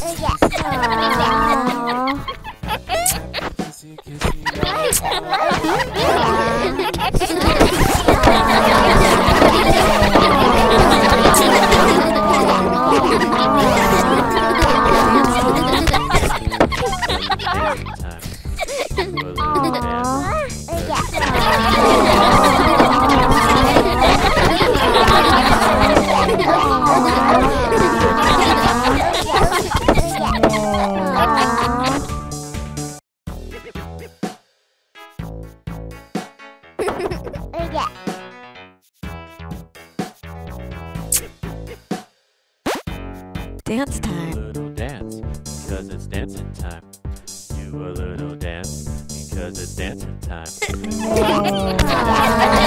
Dance time. Little dance, because it's dancing time. Do a little dance, because it's dancing time.